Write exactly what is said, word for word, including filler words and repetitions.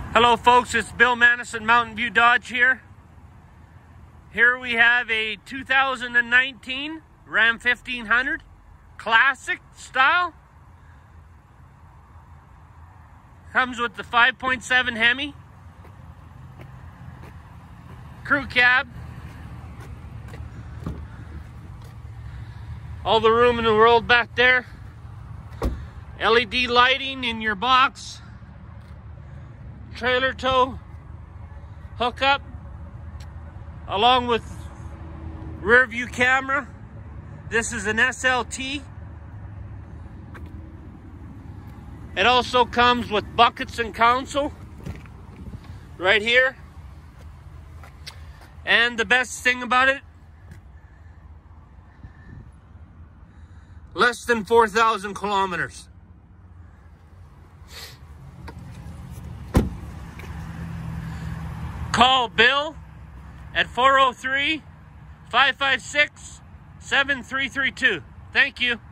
Hello folks, it's Bill Manness and Mountain View Dodge here. Here we have a two thousand nineteen Ram fifteen hundred Classic style. Comes with the five point seven Hemi, crew cab, all the room in the world back there, L E D lighting in your box, trailer tow hookup, along with rear view camera. This is an S L T. It also comes with buckets and console right here. And the best thing about it, less than four thousand kilometers. Call Bill at four oh three, five five six, seven three three two. Thank you.